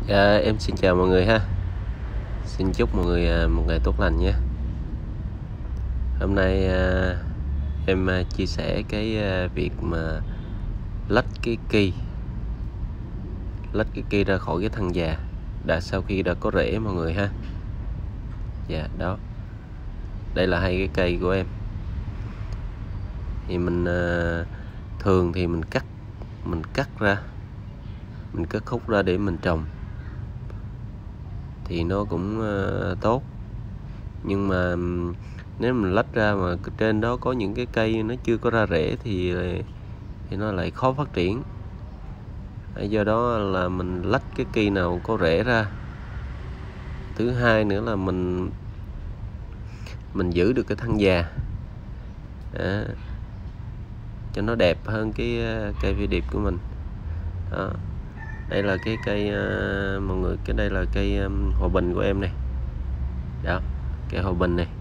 Em xin chào mọi người ha. Xin chúc mọi người một ngày tốt lành nhé. Hôm nay em chia sẻ cái việc mà lách cái ki ra khỏi cái thân già sau khi đã có rễ mọi người ha. Dạ đó, đây là hai cái cây của em. Thì mình thường thì mình cắt ra, mình cắt khúc ra để mình trồng thì nó cũng tốt. Nhưng mà nếu mình lách ra mà trên đó có những cái cây nó chưa có ra rễ thì nó lại khó phát triển. Do đó là mình lách cái cây nào có rễ ra. Thứ hai nữa là mình giữ được cái thân già cho nó đẹp hơn cái cây phi điệp của mình đó. Đây là cái cây mọi người, đây là cây hòa bình của em này đó, cây hòa bình này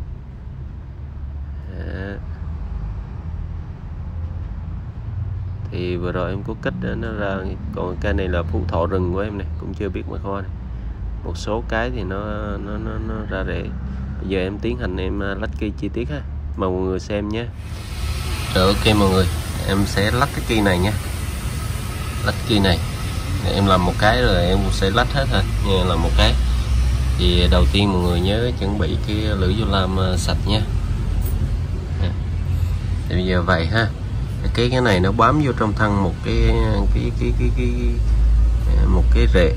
thì vừa rồi em có kích nó ra. Còn cây này là phú thọ rừng của em này, cũng chưa biết mà hoa này. Một số cái thì nó ra rễ. Bây giờ em tiến hành em lách cây chi tiết ha, mời mọi người xem nhé. Rồi, ok mọi người, em sẽ lách cái cây này nha. Lách cây này em làm một cái rồi em sẽ lách hết thôi, như là một cái. Thì đầu tiên mọi người nhớ chuẩn bị cái lưỡi vô lam sạch nha. Thì bây giờ vậy ha, cái này nó bám vô trong thân một cái rễ,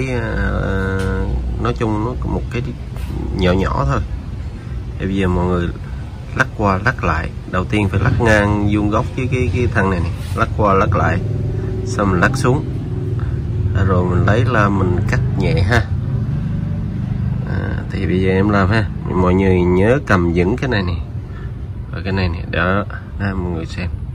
nói chung nó một cái nhỏ thôi. Thì bây giờ mọi người lắc qua lắc lại, đầu tiên phải lắc ngang vuông góc cái thân này, lắc qua lắc lại, xong mình lắc xuống, rồi mình lấy là mình cắt nhẹ ha. Thì bây giờ em làm ha, mọi người nhớ cầm vững cái này nè, và cái này nè đó, mọi người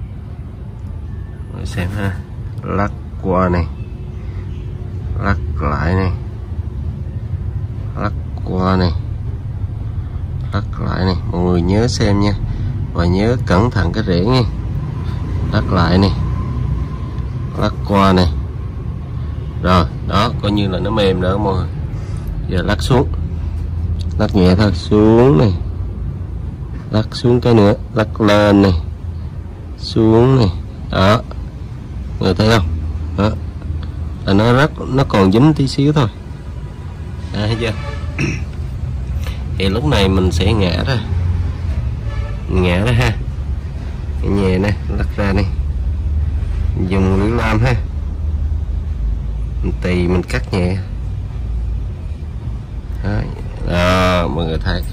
xem ha. Lắc qua này, lắc lại này, lắc qua này, lắc lại này, mọi người nhớ xem nha, và nhớ cẩn thận cái rễ nha. Lắc lại này, lắc qua này, rồi đó, coi như là nó mềm nữa mọi người. Giờ lắc xuống, lắc nhẹ thôi, xuống này, lắc xuống cái nữa, lắc lên này, xuống này đó, người thấy không đó, là nó còn dính tí xíu thôi, thấy chưa? Thì lúc này mình sẽ ngã ra ha, nhẹ nè, lắc ra này, dùng lưỡi lam ha, mình tì mình cắt nhẹ đó, mọi người thấy.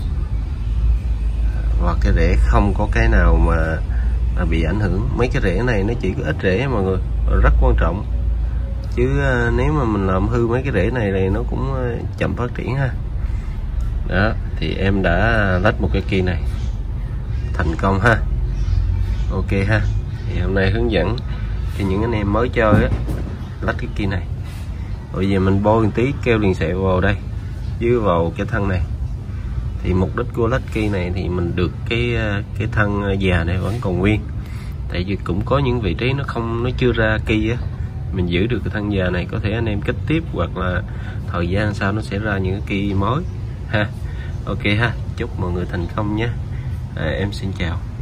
Và cái rễ không có cái nào mà bị ảnh hưởng. Mấy cái rễ này nó chỉ có ít rễ mọi người, rất quan trọng, chứ nếu mà mình làm hư mấy cái rễ này thì nó cũng chậm phát triển ha. Đó, thì em đã lách một cái kia này thành công ha. Ok ha, thì hôm nay hướng dẫn cho những anh em mới chơi á, lách cái kia này. Bây giờ mình bôi một tí keo liền sẹo vào đây, dưới vào cái thân này. Thì mục đích của lách kia này thì mình được cái thân già này vẫn còn nguyên. Tại vì cũng có những vị trí nó chưa ra kia á, mình giữ được cái thân già này, có thể anh em kích tiếp, hoặc là thời gian sau nó sẽ ra những cái kia mới ha. Ok ha, chúc mọi người thành công nhé. Em xin chào.